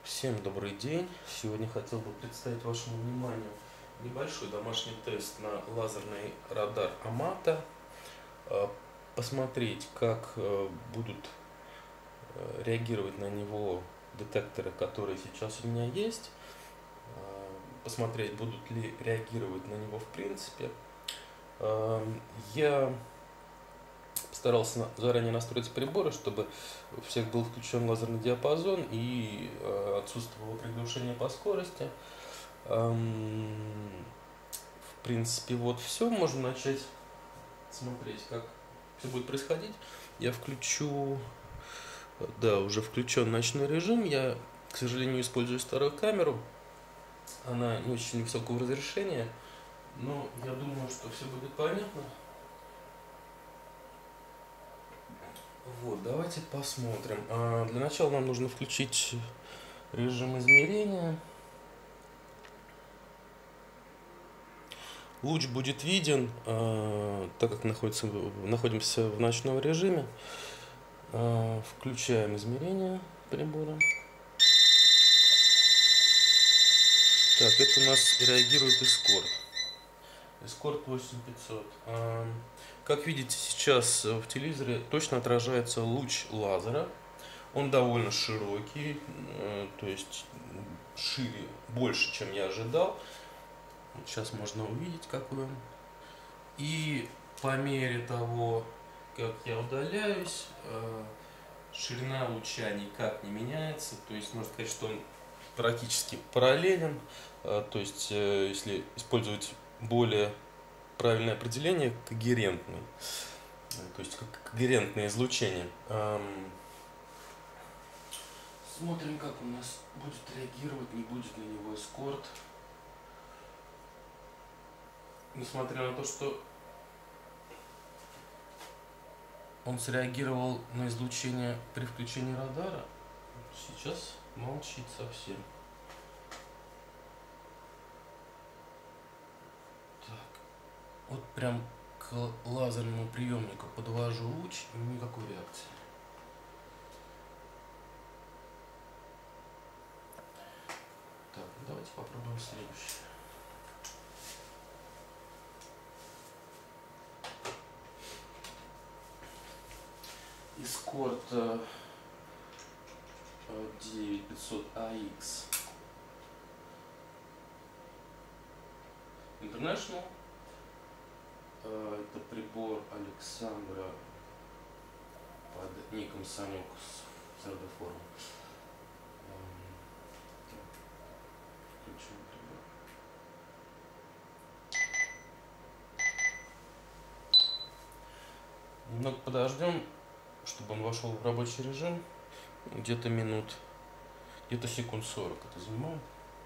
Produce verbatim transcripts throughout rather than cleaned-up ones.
Всем добрый день! Сегодня хотел бы представить вашему вниманию небольшой домашний тест на лазерный радар Амата. Посмотреть, как будут реагировать на него детекторы, которые сейчас у меня есть. Посмотреть, будут ли реагировать на него в принципе. Я старался заранее настроить приборы, чтобы у всех был включен лазерный диапазон и отсутствовало приглушение по скорости. В принципе, вот все. Можно начать смотреть, как все будет происходить. Я включу, да, уже включен ночной режим. Я, к сожалению, использую старую камеру. Она не очень высокого разрешения, но я думаю, что все будет понятно. Вот, давайте посмотрим. А, для начала нам нужно включить режим измерения. Луч будет виден, а, так как находится, находимся в ночном режиме. А, включаем измерение прибора. Так, это у нас реагирует эскорт. Эскорт восемь пятьсот. А, как видите, сейчас в телевизоре точно отражается луч лазера. Он довольно широкий, то есть шире, больше, чем я ожидал. Вот сейчас можно увидеть, какой он. И по мере того, как я удаляюсь, ширина луча никак не меняется. То есть можно сказать, что он практически параллелен. То есть если использовать более правильное определение, когерентный, то есть как когерентное излучение. Смотрим, как у нас будет реагировать, не будет на него эскорт. Несмотря на то, что он среагировал на излучение при включении радара, сейчас молчит совсем. Вот прям к лазерному приемнику подвожу луч, и никакой реакции. Так, давайте попробуем следующее. Эскорт девять пятьсот а икс International. Это прибор Александра под ником Санек с сердоформом. Включим прибор. Немного подождем, чтобы он вошел в рабочий режим. Где-то минут, где-то секунд сорок это занимает.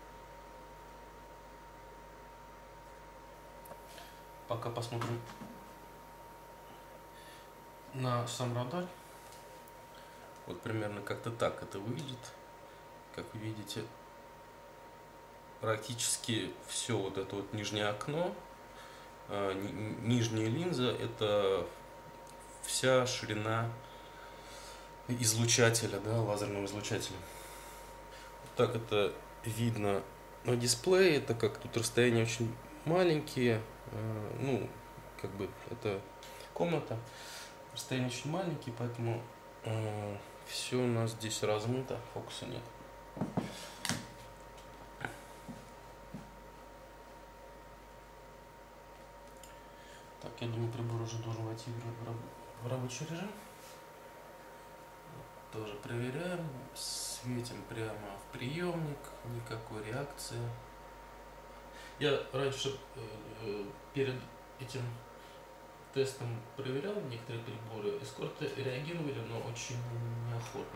Пока посмотрим на сам радар. Вот примерно как-то так это выглядит. Как вы видите, практически все вот это вот нижнее окно, нижняя линза, это вся ширина излучателя, да, лазерного излучателя. Вот так это видно на дисплее, так как тут расстояния очень маленькие. Ну, как бы это комната, расстояние очень маленькие, поэтому э, все у нас здесь размыто, фокуса нет. Так, я думаю, прибор уже должен войти в рабочий режим. Тоже проверяем, светим прямо в приемник, никакой реакции. Я раньше э, перед этим тестом проверял некоторые приборы. Эскорты реагировали, но очень неохотно.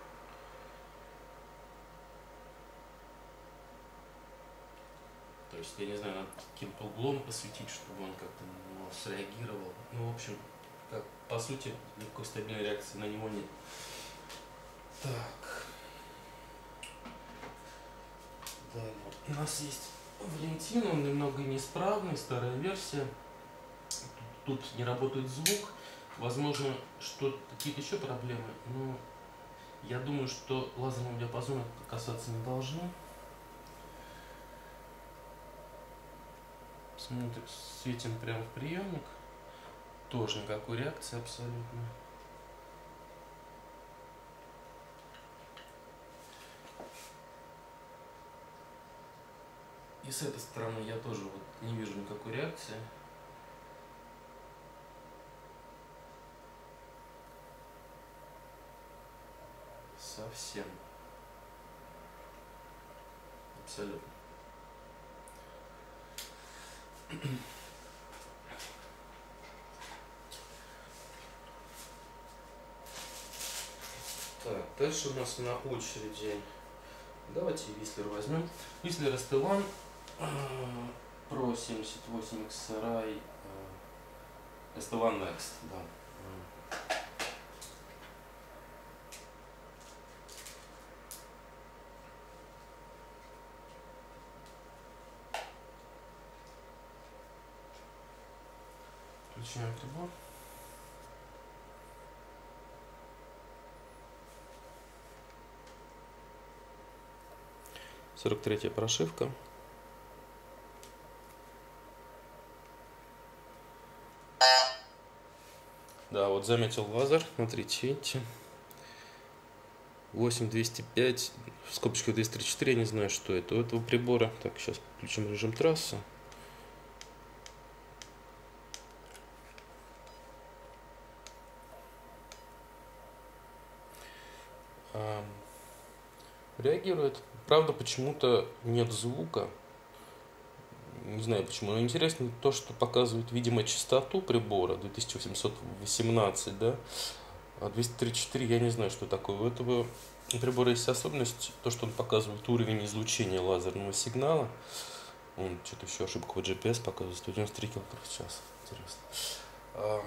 То есть, я не знаю, надо каким-то углом посветить, чтобы он как-то на него среагировал. Ну, в общем, как, по сути, никакой стабильной реакции на него нет. Так. Далее. У нас есть Валентин, он немного неисправный, старая версия. Тут, тут не работает звук. Возможно, что какие-то еще проблемы. Но Я думаю, что лазерного диапазона это касаться не должно. Смотрим, светим прямо в приемник. Тоже никакой реакции абсолютно. И с этой стороны я тоже вот не вижу никакой реакции. Совсем. Абсолютно. Так, дальше у нас на очереди. Давайте Whistler возьмем. Whistler эс ти один Pro семьдесят восемь икс ар ай эс ти один Next, да. Включаем прибор. сорок третья прошивка. Да, вот заметил лазер. Смотрите, видите? восемь двести пять, в скобочках двести тридцать четыре, я не знаю, что это у этого прибора. Так, сейчас включим режим трассы. А, реагирует. Правда, почему-то нет звука. Не знаю почему, но интересно то, что показывает, видимо, частоту прибора две тысячи восемьсот восемнадцать, да, а двести тридцать четыре я не знаю, что такое. У этого прибора есть особенность, то, что он показывает уровень излучения лазерного сигнала. Он что-то еще ошибку в джи пи эс показывает, сто девяносто три километра в час. Интересно.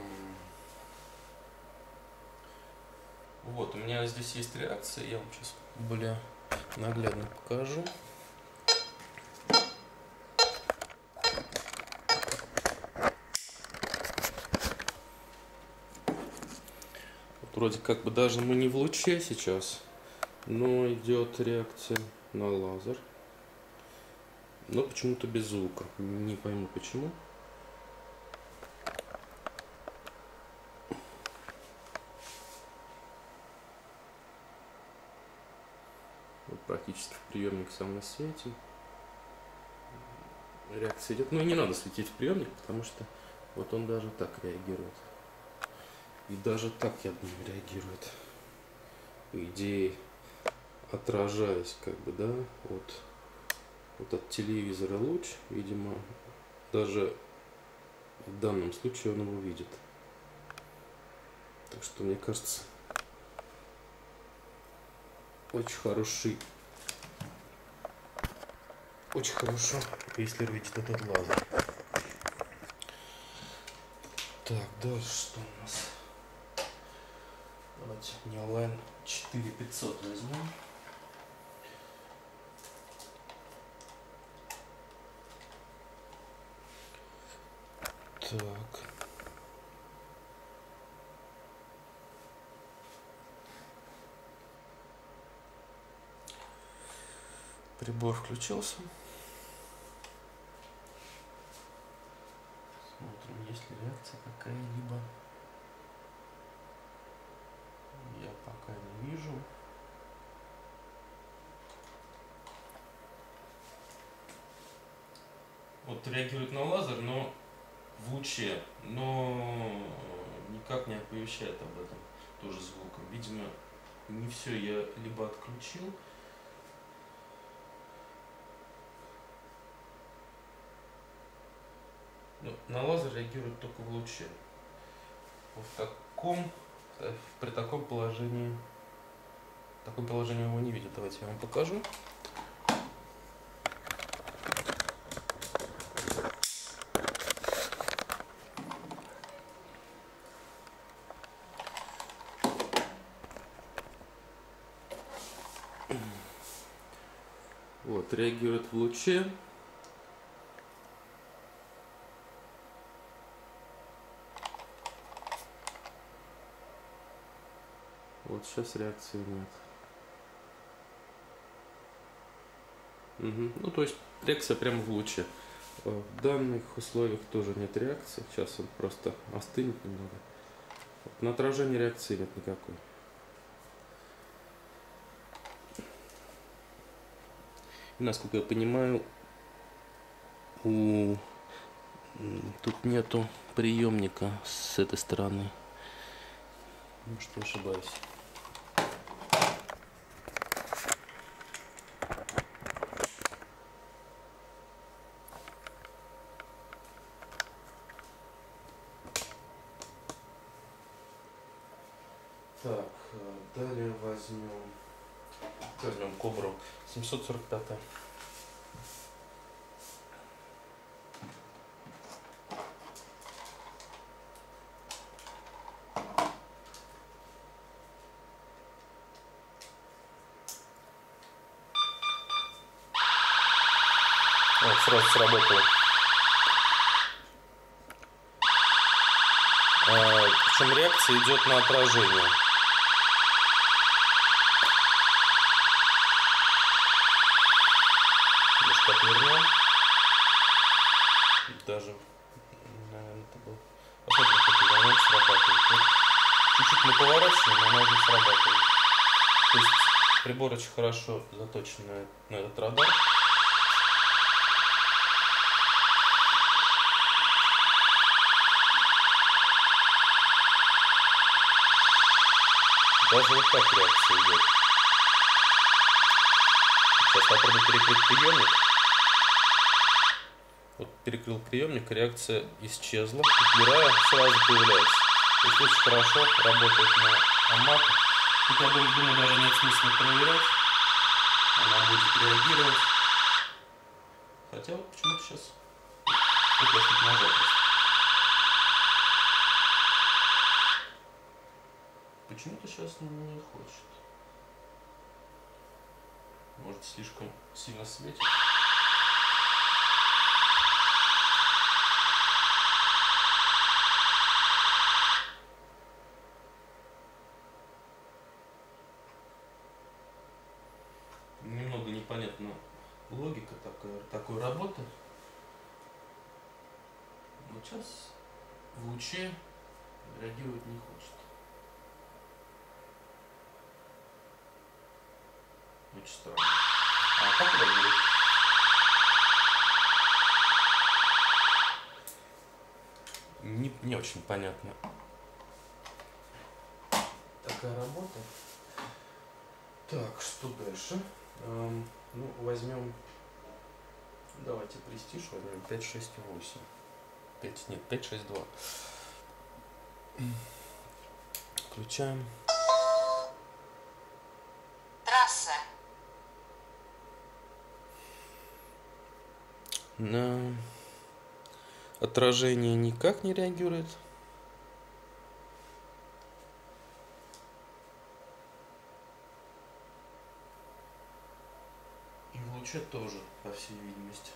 Вот, у меня здесь есть реакция, я вам сейчас более наглядно покажу. Вроде как бы даже мы не в луче сейчас, но идет реакция на лазер, но почему-то без звука, не пойму почему. Вот практически в приемник сам на свете. Реакция идет, ну и не надо светить в приемник, потому что вот он даже так реагирует. И даже так, я думаю, реагирует. По идее, отражаясь, как бы, да, от, вот от телевизора луч, видимо, даже в данном случае он его видит. Так что, мне кажется, очень хороший, очень хорошо, если видит этот лазер. Так, дальше что у нас? Давайте Neoline четыре пятьсот возьмем. Так. Прибор включился. Смотрим, есть ли реакция какая-либо. Я пока не вижу. Вот реагирует на лазер, но в луче, но никак не оповещает об этом тоже звуком. Видимо, не все я либо отключил. Ну, на лазер реагирует только в луче. В таком, при таком положении, в таком положении его не видит. Давайте я вам покажу. Вот, реагирует в луче. Вот сейчас реакции нет. Угу. Ну, то есть реакция прямо в луче. В данных условиях тоже нет реакции. Сейчас он просто остынет немного. На отражение реакции нет никакой. И, насколько я понимаю, у... тут нету приемника с этой стороны. Может, я ошибаюсь. Так, далее возьмем, возьмем Кобру семьсот сорок пять. Вот, сразу сработало. А, причем реакция идет на отражение. Немножко отвернем. Даже, наверное, это было. Посмотрим, как это волна срабатывает. Вот. Чуть-чуть мы поворачиваем, она уже срабатывает. То есть прибор очень хорошо заточен на, на этот радар. Даже вот так реакция идет. Сейчас попробую перекрыть приемник. Вот перекрыл приемник, реакция исчезла. Убираю, сразу появляется. То есть очень хорошо работает на аммату. Тут, я думаю, думаю, даже нет смысла проверять. Она будет реагировать. Хотя вот почему-то сейчас... Вот я чуть нажал просто. Почему-то сейчас не хочет. Может, слишком сильно светит. Немного непонятна логика такой, такой работы. Вот сейчас в луче реагировать не хочет. Очень странно. А как реагирует? Не, не очень понятно. Такая работа. Так, что дальше? Эм, ну, возьмем... Давайте престиж возьмем пять шесть восемь. пять, нет, пять шесть два. Включаем. Трасса. На отражение никак не реагирует. И в луче тоже, по всей видимости.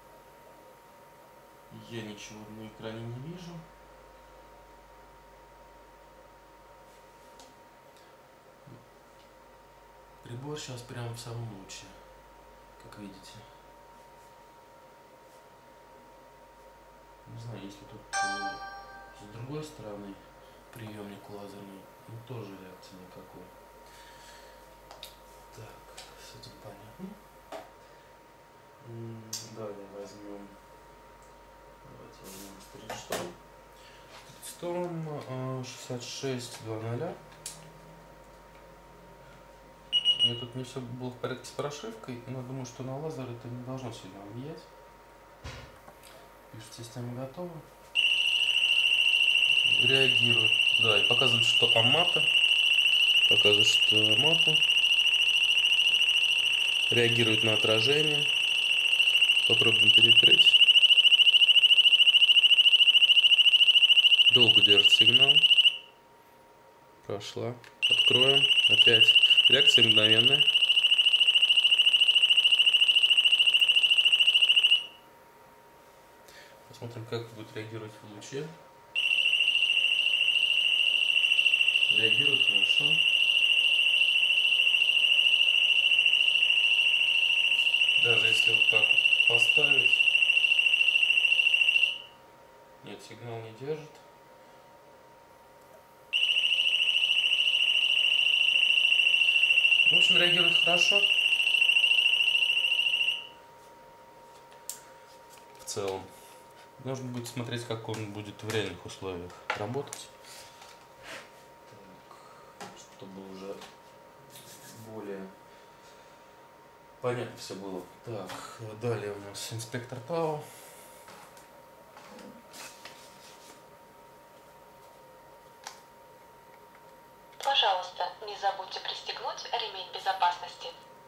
Я ничего на экране не вижу. Прибор сейчас прямо в самом луче, как видите. Не знаю, если тут э, с другой стороны приемник лазерный, ну тоже реакции никакой. Так, с этим понятно. Далее возьмем, давайте возьмем Стритсторм. Стритсторм шестьдесят шесть два ноль. У меня тут не все было в порядке с прошивкой, но думаю, что на лазер это не должно сильно влиять. Пишет, система готова. Реагирует. Да, и показывает, что аммата. Показывает, что аммата. Реагирует на отражение. Попробуем перекрыть. Долго держит сигнал. Прошла. Откроем. Опять. Реакция мгновенная. Посмотрим, как будет реагировать в луче. Реагирует хорошо. Даже если вот так вот поставить, нет, сигнал не держит. В общем, реагирует хорошо. В целом. Нужно будет смотреть, как он будет в реальных условиях работать. Так, чтобы уже более понятно все было. Так, далее у нас инспектор ТАО. Пожалуйста, не забудьте пристегнуть ремень безопасности.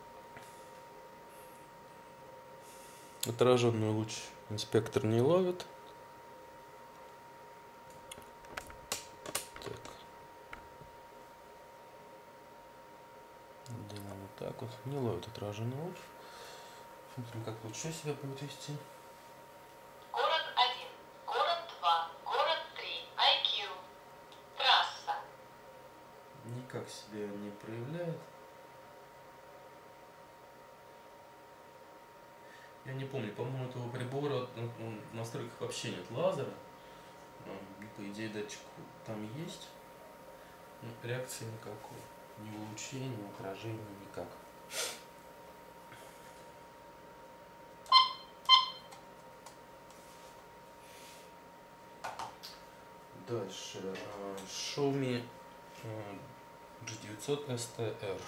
Отраженный луч инспектор не ловит. Так. Делаем вот так вот. Не ловит отраженный луч. Смотрим, как лучше себя будет вести. Город один, город два, город три, ай кью, трасса. Никак себя не проявляет. Я не помню, по-моему, этого прибора в настройках вообще нет лазера. По идее, датчик там есть. Но реакции никакой. Ни в луче, ни в отражении, никак. Дальше. Xiaomi джи девятьсот эс ти эр.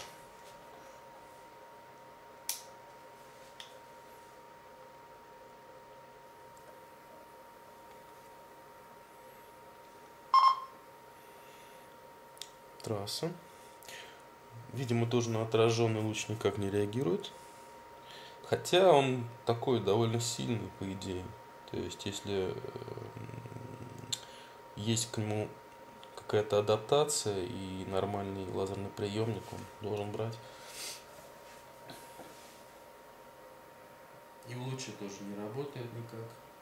Трасса. Видимо, тоже на отраженный луч никак не реагирует. Хотя он такой довольно сильный, по идее. То есть, если есть к нему какая-то адаптация и нормальный лазерный приемник, он должен брать. И в луче тоже не работает никак.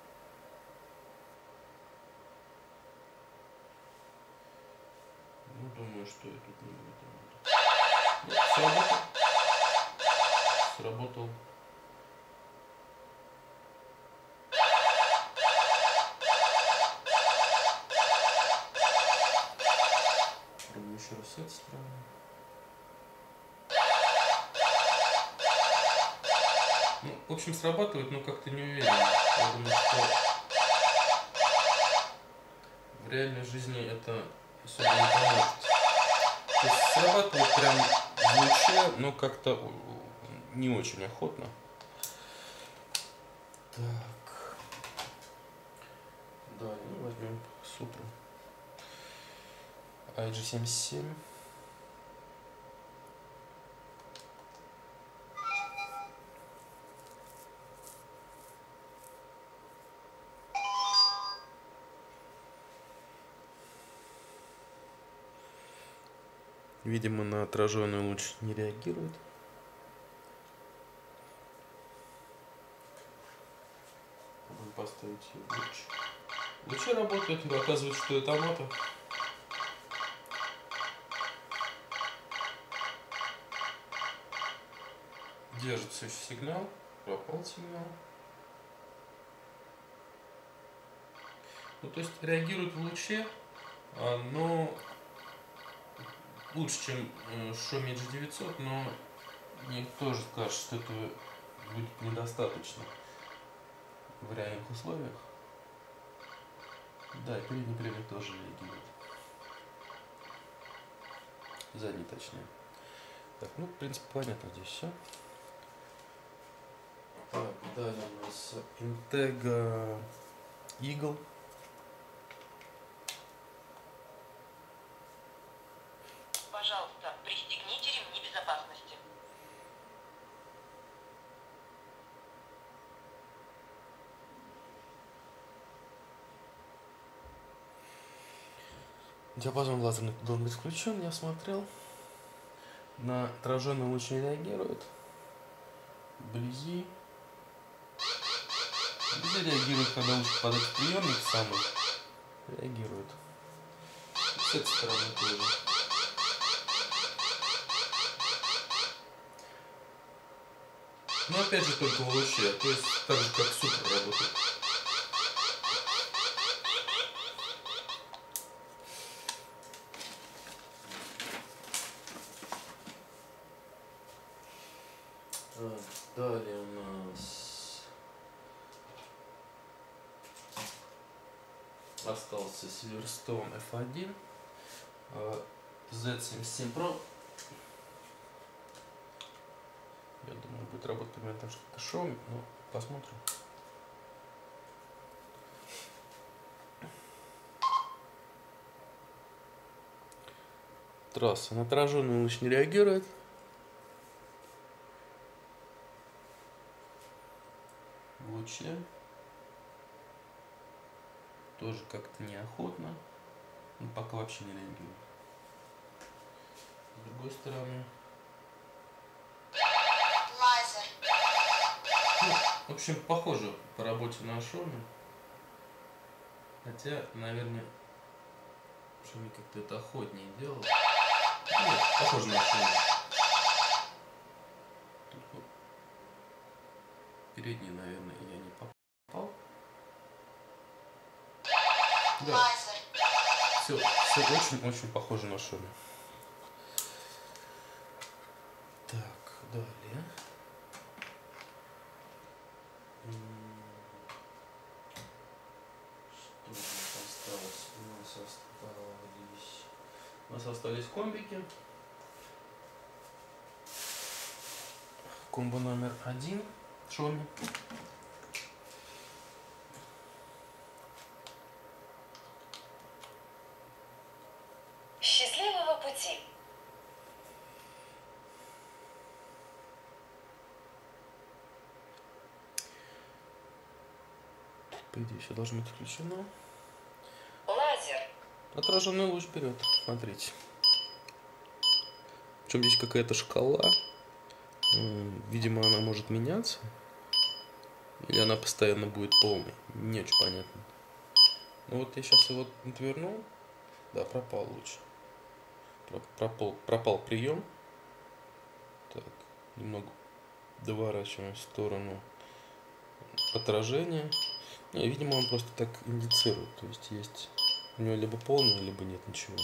Ну, думаю, что я тут не буду. Нет, сработал. Сработал. Пробую еще раз с этой стороны. Ну, в общем, срабатывает, но как-то не уверен. Я думаю, что в реальной жизни это особо не поможет. То есть срабатывает прям в луче, но как-то не очень охотно. Так. Далее ну, возьмем Supra ай джи семьдесят семь. Видимо, на отраженный луч не реагирует. Попробуем поставить ее в луч. Лучи работают, но оказывается, что это мото. Держит все еще сигнал. Пропал сигнал. Ну, то есть реагирует в луче, но лучше, чем Xiaomi джи девятьсот, но мне тоже кажется, что это будет недостаточно в реальных условиях. Да, передний привод тоже реагирует. Задний точнее. Так, ну, в принципе, понятно здесь все. Так, далее у нас Integra Eagle. Пожалуйста, пристегните ремни безопасности. Диапазон лазерный должен быть включен, я смотрел. На отраженный луч не реагирует. Вблизи. Вблизи реагирует, когда луч подать в приемник самый. Реагирует. С этой стороны тоже. Но опять же только в луче, то есть так же как супер работает. Далее у нас остался Silverstone эф один, зет семьдесят семь про. Я думаю, будет работать у меня там что-то Xiaomi, но посмотрим. Трасса. На отраженный луч не реагирует. В луче тоже как-то неохотно. Ну, пока вообще не реагирует. С другой стороны. Ну, в общем, похоже по работе на Xiaomi. Хотя, наверное, Xiaomi как-то это охотнее делал. Ну, похоже на Xiaomi. Тут вот передний, наверное, я не попал. Да. Все, все очень-очень похоже на Xiaomi. Так, далее. Что у нас осталось? У нас остались... У нас остались комбики. Комбо номер один Xiaomi. Счастливого пути! По идее, все должно быть включено. Лазер. Отраженный луч вперед. Смотрите. Причем здесь какая-то шкала. Видимо, она может меняться. Или она постоянно будет полной. Не очень понятно. Ну вот я сейчас его отвернул. Да, пропал луч. Пропал, пропал прием. Так, немного доворачиваем в сторону отражения. Не, видимо, он просто так индицирует. То есть есть у него либо полный, либо нет ничего.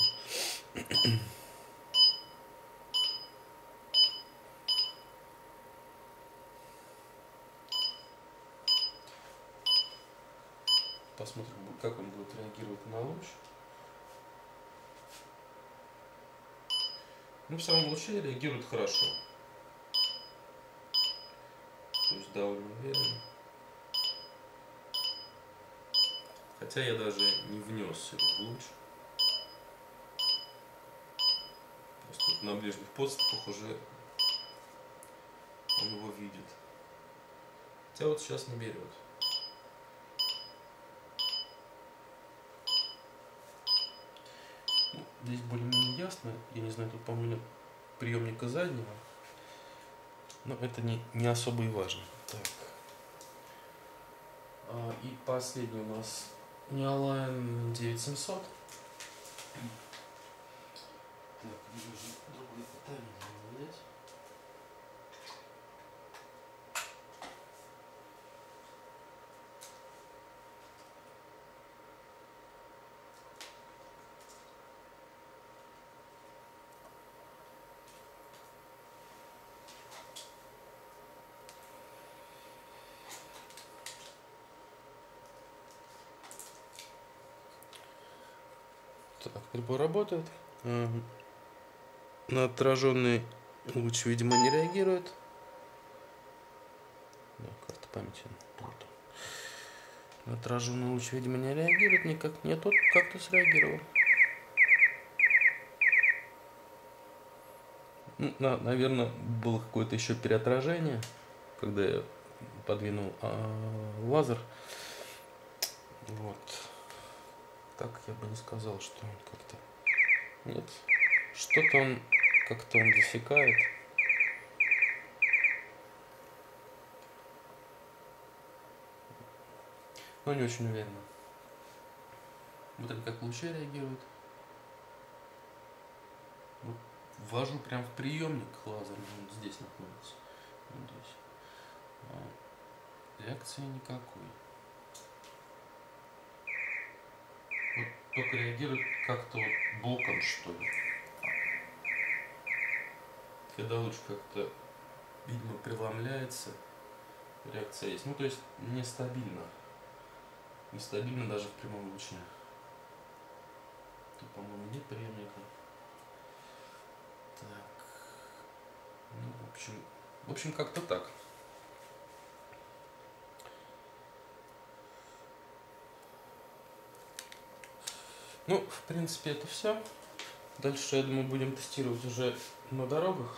Посмотрим, как он будет реагировать на луч. Ну, в самом луче реагирует хорошо. То есть довольно уверенно. Хотя я даже не внес его в луч. Просто на ближних подступах уже он его видит. Хотя вот сейчас не берет. Ну, здесь более-менее ясно. Я не знаю, тут, по-моему, приемника заднего. Но это не, не особо и важно. Так. А, и последний у нас Neoline девять семьсот. Так, мне нужно другой тайминг взять. Так, прибор работает. На отраженный луч, видимо, не реагирует. Да, карта памяти. Вот. На отраженный луч, видимо, не реагирует никак. Нет, тот как-то среагировал. Ну, на, наверное, было какое-то еще переотражение, когда я подвинул а, лазер. Вот. Так я бы не сказал, что он как-то... Нет. Что-то он... Как-то он засекает. Но не очень уверенно. Смотрим, как лучи реагируют. Вот ввожу прям в приемник лазерный. Он здесь находится. Вот здесь. Реакции никакой. Вот только реагирует как-то вот боком, что ли. Когда луч как-то, видимо, преломляется, реакция есть. Ну, то есть нестабильно. Нестабильно даже в прямом луче. Тут, по-моему, нет преемника. Так. Ну, в общем, в общем, как-то так. Ну, в принципе, это все. Дальше, я думаю, будем тестировать уже на дорогах.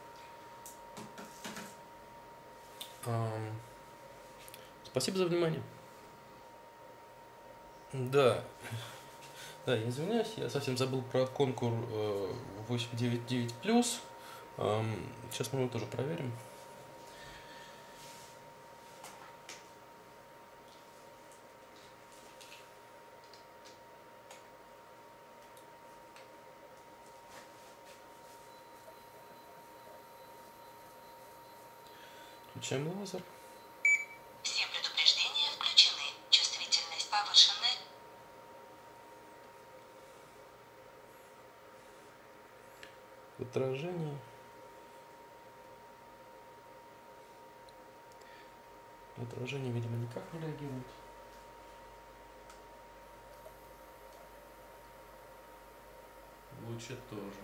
Спасибо за внимание. Да, да, я извиняюсь, я совсем забыл про конкурс восемь девять девять плюс. Сейчас мы его тоже проверим. Включаем лазер. Все предупреждения включены. Чувствительность повышена. Отражение. Отражение, видимо, никак не реагирует. Лучше тоже.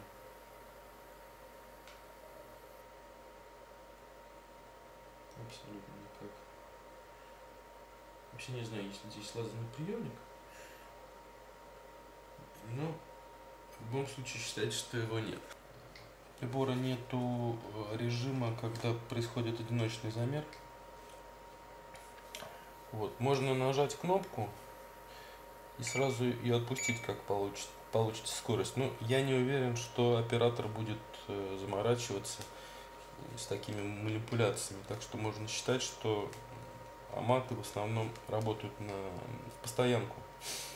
Абсолютно никак. Вообще не знаю, есть ли здесь лазерный приемник. Но в любом случае считайте, что его нет. У прибора нету режима, когда происходит одиночный замер. Вот, можно нажать кнопку и сразу ее отпустить, как получится, получится скорость. Но я не уверен, что оператор будет э, заморачиваться с такими манипуляциями. Так что можно считать, что аматы в основном работают на постоянку.